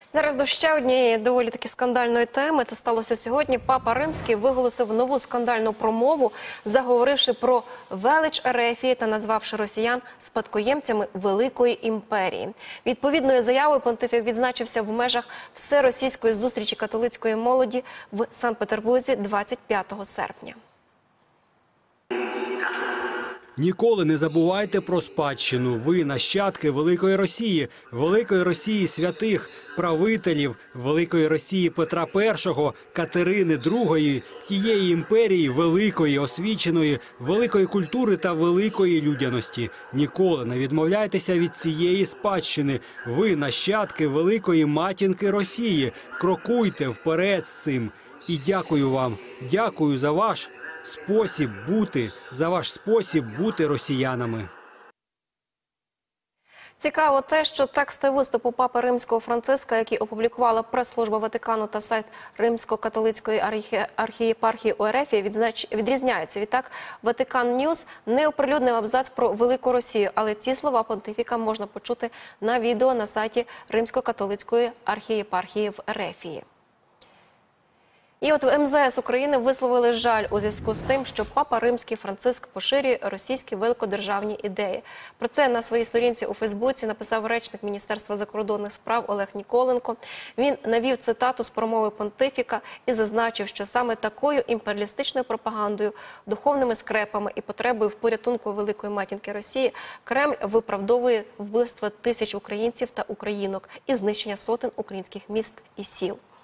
Зараз до ще однієї доволі таки скандальної теми. Це сталося сьогодні. Папа Римський виголосив нову скандальну промову, заговоривши про велич Ерефії та назвавши росіян спадкоємцями Великої імперії. Відповідною заявою понтифік відзначився в межах всеросійської зустрічі католицької молоді в Санкт-Петербурзі 25 серпня. Ніколи не забувайте про спадщину. Ви – нащадки Великої Росії святих, правителів, Великої Росії Петра І, Катерини II, тієї імперії великої, освіченої, великої культури та великої людяності. Ніколи не відмовляйтеся від цієї спадщини. Ви – нащадки великої матінки Росії. Крокуйте вперед з цим. І дякую вам, дякую за ваш спосіб бути росіянами. Цікаво те, що тексти виступу папи Римського Франциска, які опублікувала прес-служба Ватикану та сайт Римсько-католицької архієпархії у Ерефії, відрізняються. Відтак, Ватикан Ньюс не оприлюднив абзац про Велику Росію, але ці слова понтифіка можна почути на відео на сайті Римсько-католицької архієпархії в Ерефії. І от в МЗС України висловили жаль у зв'язку з тим, що папа Римський Франциск поширює російські великодержавні ідеї. Про це на своїй сторінці у Фейсбуці написав речник Міністерства закордонних справ Олег Ніколенко. Він навів цитату з промови понтифіка і зазначив, що саме такою імперіалістичною пропагандою, духовними скрепами і потребою в порятунку Великої матінки Росії Кремль виправдовує вбивства тисяч українців та українок і знищення сотень українських міст і сіл.